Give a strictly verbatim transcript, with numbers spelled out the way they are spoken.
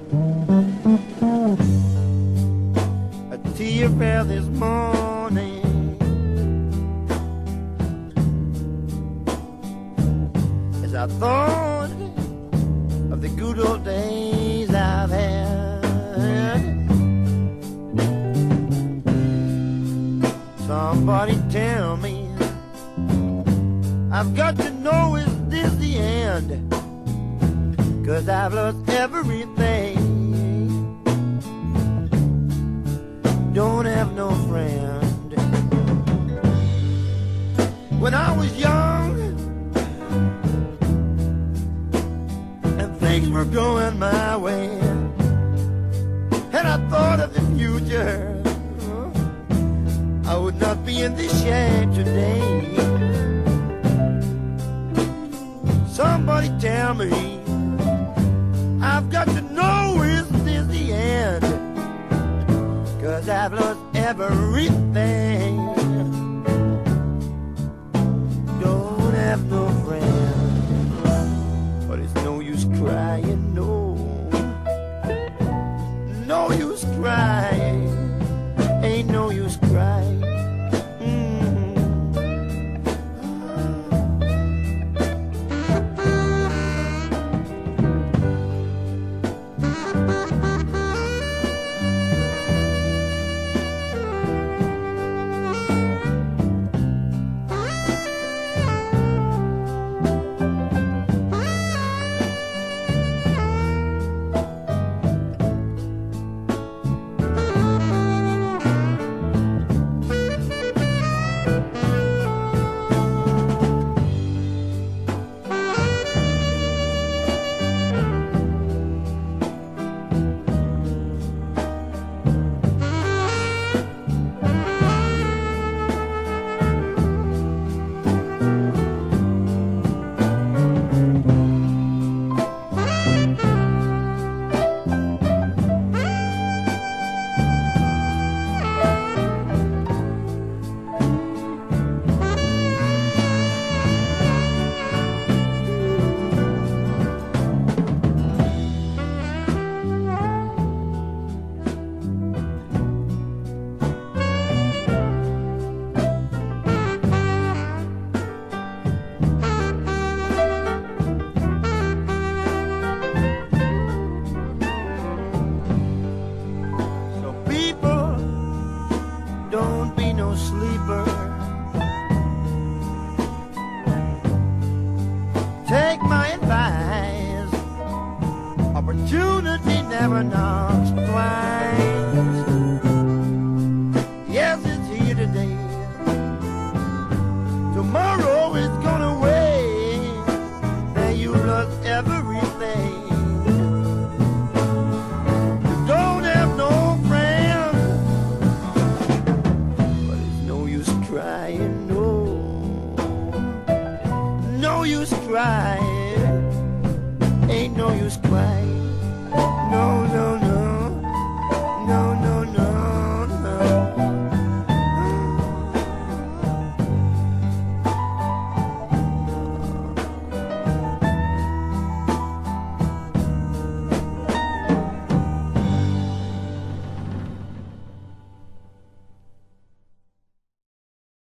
A tear fell this morning. As I thought of the good old days I've had. Somebody tell me, I've got to know, is this the end? 'Cause I've lost everything. Don't have no friend. When I was young and things were going my way, and I thought of the future, I would not be in this shack today. Somebody tell me, I've got to know, is this the end? 'Cause I've lost everything. Don't have no friend, but it's no use crying, no. No use crying, ain't no use crying. Don't be no sleeper. Take my advice. Opportunity never knocks twice.